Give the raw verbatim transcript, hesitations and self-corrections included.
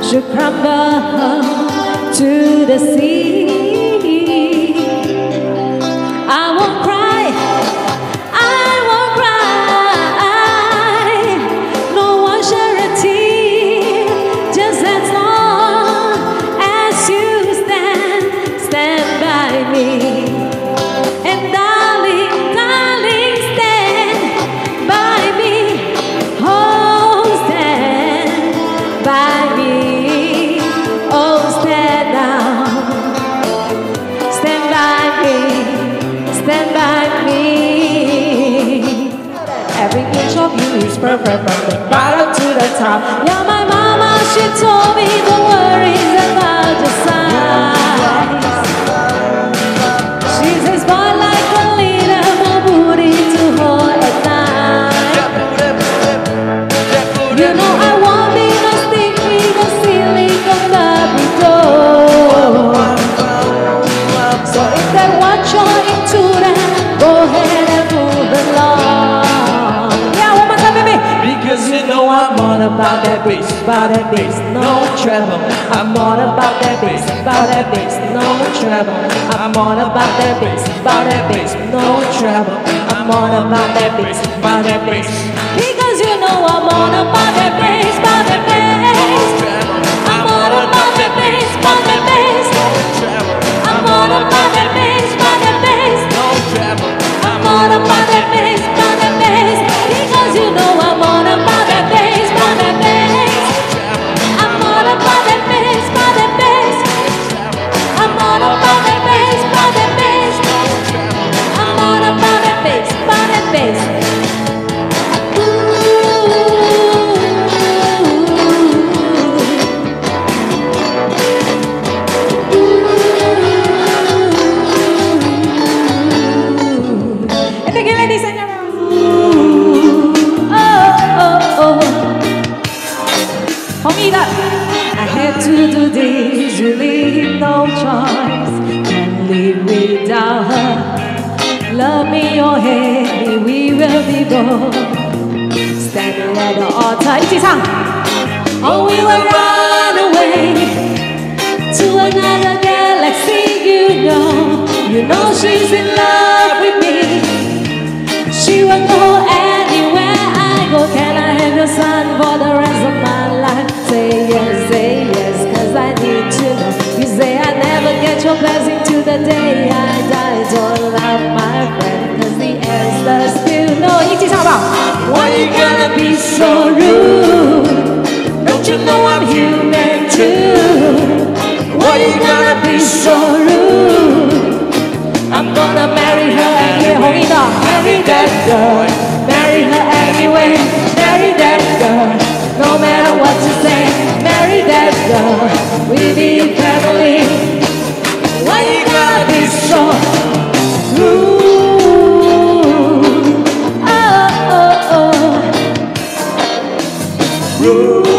should crumble to the sea. I won't cry, I won't cry. No one shed a tear, just as long as you stand, stand by me. And darling, darling, stand by me. Oh, stand by me. Oh, stand now. Stand by me. Stand by me. Every inch of you is perfect from the bottom to the top. You're my mama, she told me the worries about your size. She says, boy, like a little more booty to hold at night. You know I want me to stick me the ceiling of the door. So if they want you're into that, go ahead and move along. Yeah, one more time, baby. Because you know I'm all about that bass, about that bass, no treble. I'm all about that bass, about that bass, no treble. I'm all about that bass, about that bass, no treble. I'm all about that bass, about that bass. Because you know I'm all about that bass, about that bass. I'm all about that bass, about that bass. I'm all about that bass, about that bass. I'm all about that bass, about that bass. Because you know I'm all about that bass, about that bass. I'm all about that bass, about that bass. I'm all about that bass, about that bass. I'm all about that bass, about that bass. And again, ladies and gentlemen. Oh, oh, oh. Hold me up. I had to do this, you leave no choice. Can't live without her. Love me or hate me, we will be both. Standing at the altar. 一起唱。Oh, we will run away to another galaxy, you know. You know she's in love with me. She will go anywhere I go. Can I have your son for the rest of my life? Say yes, say yes, cause I need to know. You say I never get your blessing till the day I die. Don't love my friend, cause the answer's still no. 一起唱吧。Why you gonna be so rude? Don't you know I'm human too? Why you gonna be so rude? I'm gonna marry her anyway. 红一的 Marry that girl, marry her anyway. Marry that girl, no matter what you say. Marry that girl, we be family. Why you gotta be so rude? Oh, oh, oh. Rude.